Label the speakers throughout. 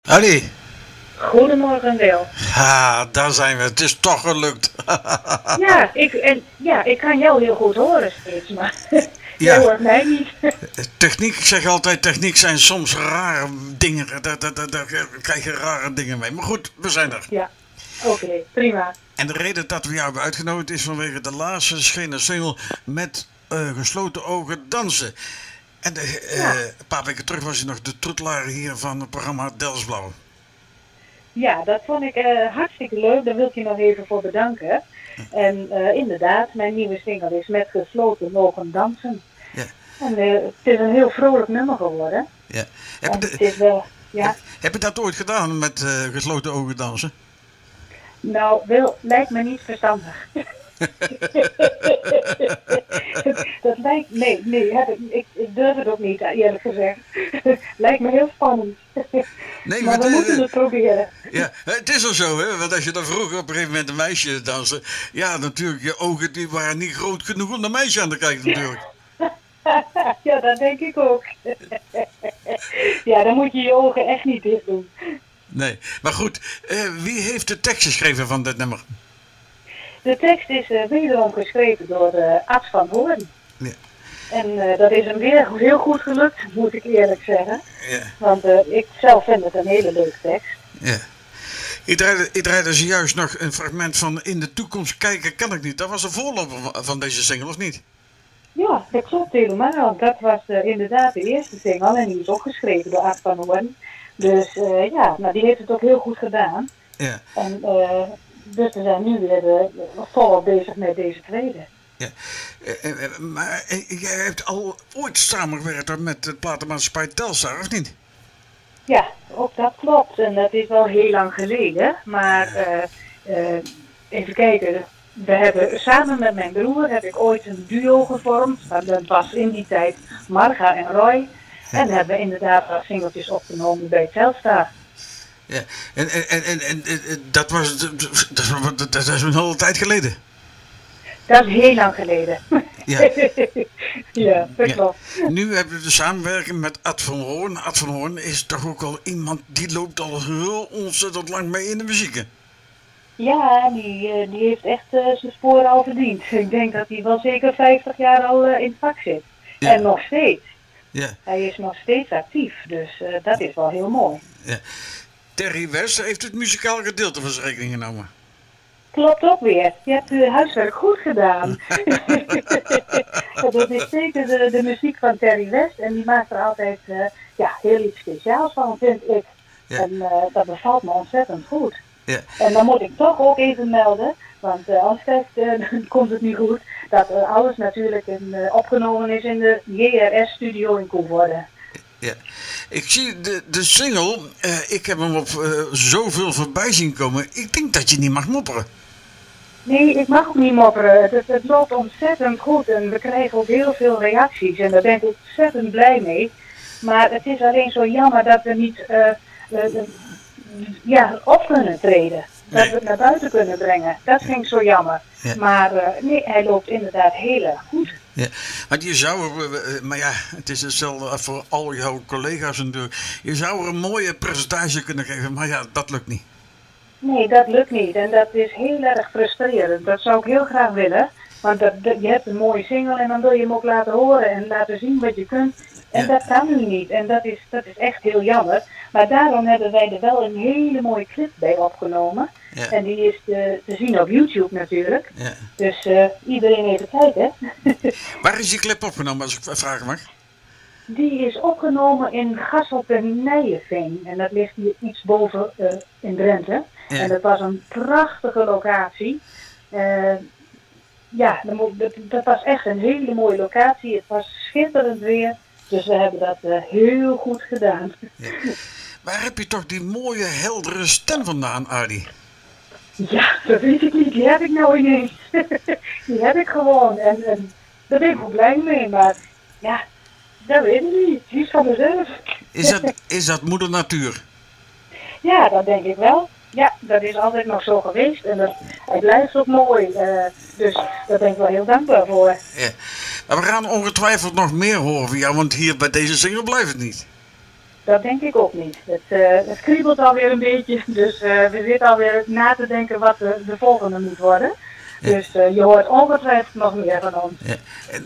Speaker 1: Allee.
Speaker 2: Goedemorgen, Wil.
Speaker 1: Ha, daar zijn we. Het is toch gelukt.
Speaker 2: Ik kan jou heel goed horen steeds, maar
Speaker 1: Ja.
Speaker 2: jij hoort mij niet.
Speaker 1: Techniek, ik zeg altijd, techniek zijn soms rare dingen. Daar krijg je rare dingen mee. Maar goed, we zijn er.
Speaker 2: Ja, oké, prima.
Speaker 1: En de reden dat we jou hebben uitgenodigd is vanwege de laatste verschenen single met gesloten ogen dansen. En een paar weken terug was je nog de troetelaar hier van het programma Delsblauw.
Speaker 2: Ja, dat vond ik hartstikke leuk. Daar wil ik je nog even voor bedanken. En inderdaad, mijn nieuwe single is Met gesloten ogen dansen.
Speaker 1: Ja.
Speaker 2: En het is een heel vrolijk nummer geworden.
Speaker 1: Ja. Heb je dat ooit gedaan met gesloten ogen dansen?
Speaker 2: Nou, lijkt me niet verstandig. Dat lijkt, nee, ik durf het ook niet, eerlijk gezegd. Lijkt me heel spannend.
Speaker 1: Nee,
Speaker 2: maar we moeten het proberen.
Speaker 1: Ja, het is al zo, hè? Want als je dan vroeger op een gegeven moment een meisje dansen, ja, natuurlijk, je ogen die waren niet groot genoeg om een meisje aan te kijken, natuurlijk.
Speaker 2: Ja, dat denk ik ook. Ja, dan moet je je ogen echt niet dicht doen.
Speaker 1: Nee, maar goed, wie heeft de tekst geschreven van dit nummer?
Speaker 2: De tekst is wederom geschreven door Ad van Hoorn. Ja. En dat is hem weer heel goed gelukt, moet ik eerlijk zeggen. Ja. Want ik zelf vind het een hele leuke tekst.
Speaker 1: Ja. Ik draaide zojuist nog een fragment van In de toekomst kijken kan ik niet. Dat was de voorloper van deze single, of niet?
Speaker 2: Ja, dat klopt helemaal. Dat was inderdaad de eerste single en die is ook geschreven door Ad van Hoorn. Dus die heeft het ook heel goed gedaan. Ja. En dus we zijn nu weer volop bezig met deze tweede.
Speaker 1: Ja. Maar jij hebt al ooit samengewerkt met de platenmaatschappij Telstar, of niet?
Speaker 2: Ja, ook dat klopt. En dat is wel heel lang geleden. Maar even kijken. We hebben samen met mijn broer heb ik ooit een duo gevormd. Dat was in die tijd Marga en Roy. En hebben we inderdaad wat singeltjes opgenomen bij Telstar.
Speaker 1: Ja, en dat is een hele tijd geleden.
Speaker 2: Dat is heel lang geleden. Ja, ja dat klopt.
Speaker 1: Nu hebben we de samenwerking met Ad van Hoorn. Ad van Hoorn is toch ook al iemand die loopt al heel ontzettend lang mee in de muziek.
Speaker 2: Ja, die heeft echt zijn sporen al verdiend. Ik denk dat hij wel zeker 50 jaar al in het vak zit. Ja. En nog steeds. Ja. Hij is nog steeds actief, dus dat is wel heel mooi. Ja.
Speaker 1: Terry West heeft het muzikale gedeelte van zijn rekening genomen.
Speaker 2: Klopt ook weer. Je hebt je huiswerk goed gedaan. Dat is zeker de muziek van Terry West en die maakt er altijd heel iets speciaals van, vind ik. Ja. En dat bevalt me ontzettend goed. Ja. En dan moet ik toch ook even melden, want anders komt het niet goed, dat alles natuurlijk opgenomen is in de JRS-studio in Koevoorde.
Speaker 1: Ja. Ik zie de single, ik heb hem op zoveel voorbij zien komen. Ik denk dat je niet mag mopperen.
Speaker 2: Nee, ik mag ook niet mopperen. Het loopt ontzettend goed en we krijgen ook heel veel reacties en daar ben ik ontzettend blij mee. Maar het is alleen zo jammer dat we niet op kunnen treden. Dat we het naar buiten kunnen brengen. Dat vind ik zo jammer. Ja. Maar nee, hij loopt inderdaad heel erg goed.
Speaker 1: Ja, maar je zou maar ja, het is hetzelfde voor al jouw collega's natuurlijk. Je zou er een mooie presentatie kunnen geven, maar ja, dat lukt niet.
Speaker 2: Nee, dat lukt niet en dat is heel erg frustrerend. Dat zou ik heel graag willen, want je hebt een mooie single en dan wil je hem ook laten horen en laten zien wat je kunt. En dat kan nu niet en dat is echt heel jammer. Maar daarom hebben wij er wel een hele mooie clip bij opgenomen. Ja. En die is te zien op YouTube natuurlijk. Ja. Dus iedereen even kijken.
Speaker 1: Waar is die clip opgenomen, als ik vragen mag?
Speaker 2: Die is opgenomen in Gasselt en Nijenveen. En dat ligt hier iets boven in Drenthe. Ja. En dat was een prachtige locatie. Dat was echt een hele mooie locatie. Het was schitterend weer. Dus we hebben dat heel goed gedaan. Ja.
Speaker 1: Waar heb je toch die mooie, heldere stem vandaan, Adi?
Speaker 2: Ja, dat weet ik niet. Die heb ik nou ineens. Die heb ik gewoon. En daar ben ik ook blij mee. Maar ja, dat weet ik niet. Die is van mezelf.
Speaker 1: Is dat moeder natuur?
Speaker 2: Ja, dat denk ik wel. Ja, dat is altijd nog zo geweest. En hij blijft ook mooi. Dus daar ben ik wel heel dankbaar voor.
Speaker 1: Ja. Maar we gaan ongetwijfeld nog meer horen van jou. Want hier bij deze single blijft het niet.
Speaker 2: dat denk ik ook niet. Het kriebelt alweer een beetje, dus we zitten alweer na te denken wat de volgende moet worden. Ja. Dus je hoort ongetwijfeld nog meer van ons.
Speaker 1: Ja. En,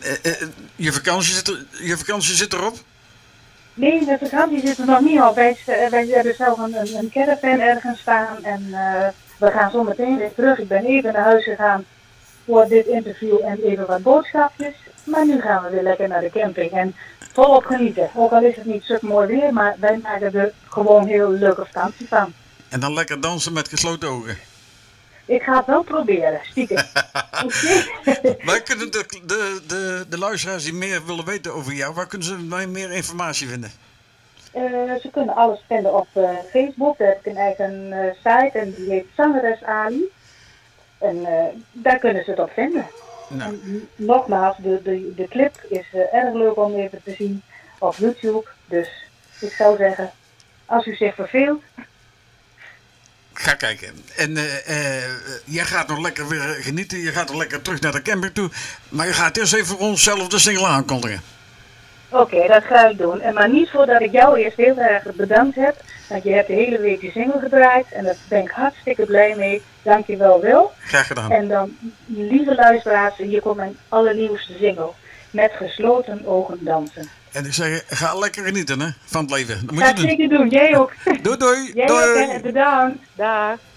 Speaker 1: je vakantie zit erop?
Speaker 2: Nee, de vakantie zit er nog niet op. Wij hebben zelf een caravan ergens staan en we gaan zo meteen weer terug. Ik ben even naar huis gegaan voor dit interview en even wat boodschapjes. Maar nu gaan we weer lekker naar de camping en volop genieten. Ook al is het niet zo mooi weer, maar wij maken er gewoon heel leuke vakantie van.
Speaker 1: En dan lekker dansen met gesloten ogen.
Speaker 2: Ik ga het wel proberen, stiekem.
Speaker 1: Waar kunnen de luisteraars die meer willen weten over jou, waar kunnen ze meer informatie vinden?
Speaker 2: Ze kunnen alles vinden op Facebook. Daar heb ik een eigen site en die heet Zangeres Ali. En daar kunnen ze het op vinden. Nou. En nogmaals, de clip is erg leuk om even te zien op YouTube. Dus ik zou zeggen, als u zich verveelt...
Speaker 1: Ga kijken. En jij gaat nog lekker weer genieten. Je gaat nog lekker terug naar de camping toe. Maar je gaat eerst even voor onszelf de single aankondigen.
Speaker 2: Oké, dat ga ik doen. Maar niet voordat ik jou eerst heel erg bedankt heb. Want je hebt de hele week die single gedraaid. En daar ben ik hartstikke blij mee. Dank je wel, Wil.
Speaker 1: Graag gedaan.
Speaker 2: En dan, lieve luisteraars, hier komt mijn allernieuwste single. Met gesloten ogen dansen.
Speaker 1: En ik zeg, ga lekker genieten hè, van het leven. Dat moet
Speaker 2: ga
Speaker 1: je doen.
Speaker 2: Zeker doen. Jij ook.
Speaker 1: Doei doei.
Speaker 2: Jij
Speaker 1: doei.
Speaker 2: ook, bedankt. Dag.